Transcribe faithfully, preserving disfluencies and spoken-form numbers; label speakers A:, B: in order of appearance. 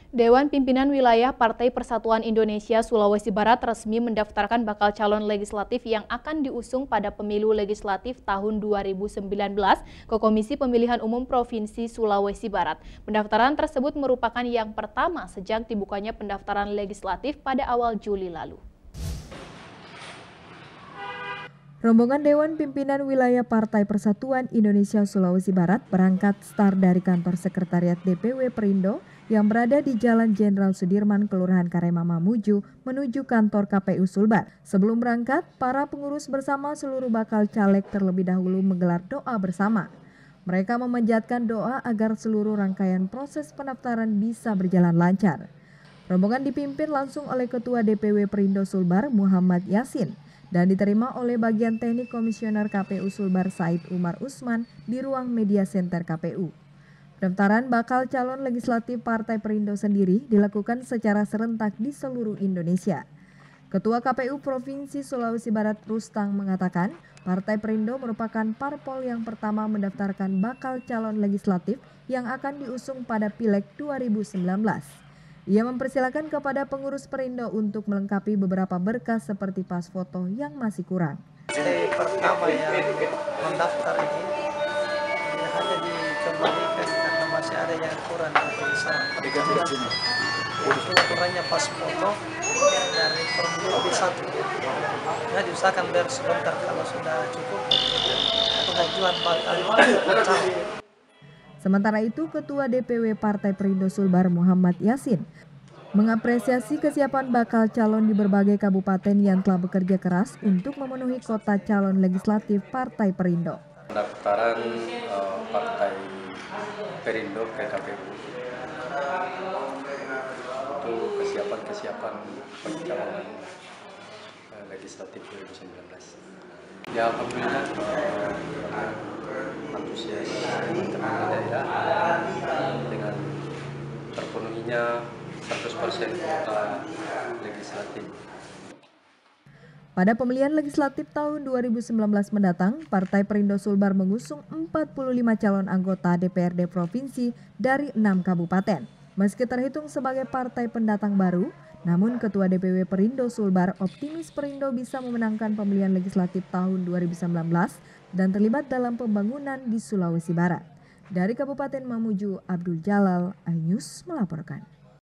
A: Dewan Pimpinan Wilayah Partai Persatuan Indonesia Sulawesi Barat resmi mendaftarkan bakal calon legislatif yang akan diusung pada pemilu legislatif tahun dua ribu sembilan belas ke Komisi Pemilihan Umum Provinsi Sulawesi Barat. Pendaftaran tersebut merupakan yang pertama sejak dibukanya pendaftaran legislatif pada awal Juli lalu.
B: Rombongan Dewan Pimpinan Wilayah Partai Persatuan Indonesia Sulawesi Barat berangkat start dari kantor sekretariat D P W Perindo yang berada di Jalan Jenderal Sudirman, Kelurahan Karema Mamuju, menuju kantor K P U Sulbar. Sebelum berangkat, para pengurus bersama seluruh bakal caleg terlebih dahulu menggelar doa bersama. Mereka memanjatkan doa agar seluruh rangkaian proses pendaftaran bisa berjalan lancar. Rombongan dipimpin langsung oleh Ketua D P W Perindo Sulbar, Muhammad Yasin, dan diterima oleh bagian teknik Komisioner K P U Sulbar Said Umar Usman di ruang media center K P U. Pendaftaran bakal calon legislatif Partai Perindo sendiri dilakukan secara serentak di seluruh Indonesia. Ketua K P U Provinsi Sulawesi Barat Rustang mengatakan, Partai Perindo merupakan parpol yang pertama mendaftarkan bakal calon legislatif yang akan diusung pada Pileg dua ribu sembilan belas. Ia mempersilakan kepada pengurus Perindo untuk melengkapi beberapa berkas seperti pas foto yang masih kurang.
C: Partai pertama yang mendaftar ini hanya dikembalikan karena masih ada yang kurang dari syarat. Ukurannya pas foto dari formulir B satu. Nah, diusahakan biar sebentar, kalau sudah cukup pengajuan bakal calon.
B: Sementara itu, Ketua D P W Partai Perindo Sulbar Muhammad Yasin mengapresiasi kesiapan bakal calon di berbagai kabupaten yang telah bekerja keras untuk memenuhi kota calon legislatif Partai Perindo.
D: Pendaftaran uh, Partai Perindo ke K P U untuk kesiapan-kesiapan pencalonan uh, legislatif dua ribu sembilan belas. Ya, alhamdulillah uh, antusias teman-teman daerah dengan terpenuhinya seratus persen kota legislatif.
B: Pada pemilihan legislatif tahun dua ribu sembilan belas mendatang, Partai Perindo Sulbar mengusung empat puluh lima calon anggota D P R D provinsi dari enam kabupaten. Meski terhitung sebagai partai pendatang baru, namun Ketua D P W Perindo Sulbar optimis Perindo bisa memenangkan pemilihan legislatif tahun dua ribu sembilan belas dan terlibat dalam pembangunan di Sulawesi Barat. Dari Kabupaten Mamuju, Abdul Jalal, iNews melaporkan.